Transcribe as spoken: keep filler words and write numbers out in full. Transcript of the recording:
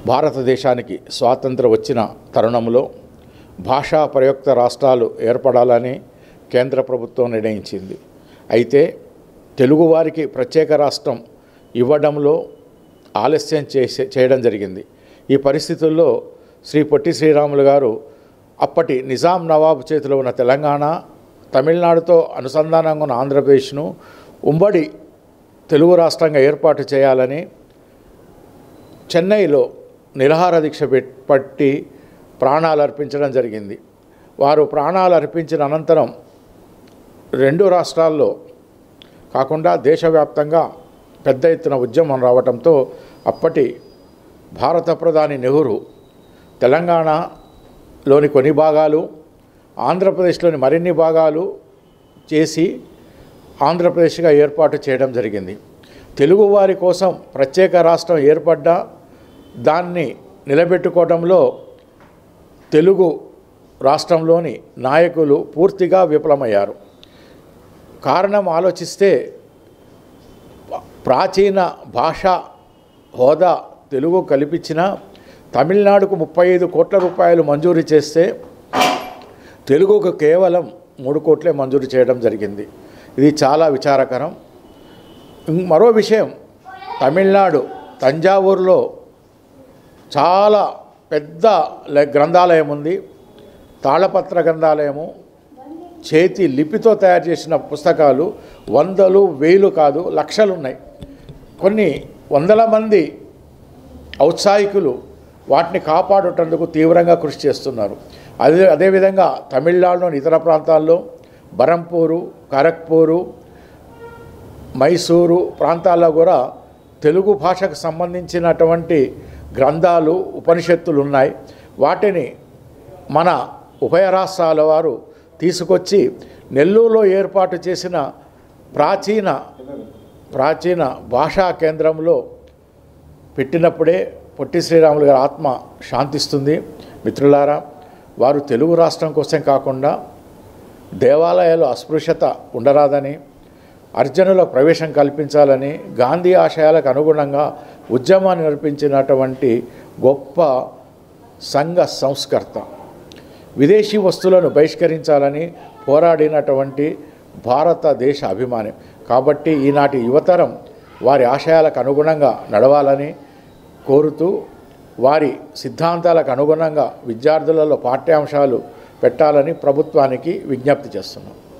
భారతదేశానికి స్వాతంత్రం వచ్చిన తరుణంలో భాషా ప్రయుక్త రాష్ట్రాలు ఏర్పడాలని కేంద్ర ప్రభుత్వం నిర్ణయించింది. అయితే తెలుగువారికి ప్రత్యేక రాష్ట్రం ఇవ్వడంలో ఆలస్యం చేసే చేయడం జరిగింది. ఈ పరిస్థితుల్లో శ్రీ పొట్టి శ్రీరాములు గారు అప్పటి నిజాం నవాబు చేతిలో ఉన్న తెలంగాణ, తమిళనాడుతో అనుసంధానంగా ఉన్న ఆంధ్రప్రదేశ్ను ఉమ్మడి తెలుగు రాష్ట్రంగా ఏర్పాటు చేయాలని చెన్నైలో నిరాహార దీక్ష పట్టి ప్రాణాలు అర్పించడం జరిగింది. వారు ప్రాణాలు అర్పించిన అనంతరం రెండు రాష్ట్రాల్లో కాకుండా దేశవ్యాప్తంగా పెద్ద ఎత్తున ఉద్యమం రావడంతో అప్పటి భారత ప్రధాని నెహ్రూ తెలంగాణలోని కొన్ని భాగాలు, ఆంధ్రప్రదేశ్లోని మరిన్ని భాగాలు చేసి ఆంధ్రప్రదేశ్గా ఏర్పాటు చేయడం జరిగింది. తెలుగువారి కోసం ప్రత్యేక రాష్ట్రం ఏర్పడ్డా దాన్ని నిలబెట్టుకోవడంలో తెలుగు రాష్ట్రంలోని నాయకులు పూర్తిగా విఫలమయ్యారు. కారణం ఆలోచిస్తే ప్రాచీన భాషా హోదా తెలుగు కల్పించిన తమిళనాడుకు ముప్పై ఐదు కోట్ల రూపాయలు మంజూరు చేస్తే తెలుగుకు కేవలం మూడు కోట్లే మంజూరు చేయడం జరిగింది. ఇది చాలా విచారకరం. మరో విషయం, తమిళనాడు తంజావూరులో చాలా పెద్ద గ్రంథాలయం ఉంది. తాళపత్ర గ్రంథాలయము, చేతి లిపితో తయారు చేసిన పుస్తకాలు వందలు వేలు కాదు లక్షలు ఉన్నాయి. కొన్ని వందల మంది ఔత్సాహికులు వాటిని కాపాడుటందుకు తీవ్రంగా కృషి చేస్తున్నారు. అదే అదేవిధంగా తమిళనాడులోని ఇతర ప్రాంతాల్లో బరంపూరు, ఖరగ్పూరు, మైసూరు ప్రాంతాల్లో కూడా తెలుగు భాషకు సంబంధించినటువంటి గ్రంథాలు, ఉపనిషత్తులు ఉన్నాయి. వాటిని మన ఉభయ రాష్ట్రాల వారు తీసుకొచ్చి నెల్లూరులో ఏర్పాటు చేసిన ప్రాచీన ప్రాచీన భాషా కేంద్రంలో పెట్టినప్పుడే పొట్టి శ్రీరాములు గారి ఆత్మ శాంతిస్తుంది. మిత్రులారా, వారు తెలుగు రాష్ట్రం కోసం కాకుండా దేవాలయాల్లో అస్పృశ్యత ఉండరాదని, అర్జనుల ప్రవేశం కల్పించాలని, గాంధీ ఆశయాలకు అనుగుణంగా ఉద్యమాన్ని నడిపించినటువంటి గొప్ప సంఘ సంస్కర్త, విదేశీ వస్తువులను బహిష్కరించాలని పోరాడినటువంటి భారతదేశ అభిమాని. కాబట్టి ఈనాటి యువతరం వారి ఆశయాలకు అనుగుణంగా నడవాలని కోరుతూ వారి సిద్ధాంతాలకు అనుగుణంగా విద్యార్థులలో పాఠ్యాంశాలు పెట్టాలని ప్రభుత్వానికి విజ్ఞప్తి చేస్తున్నాం.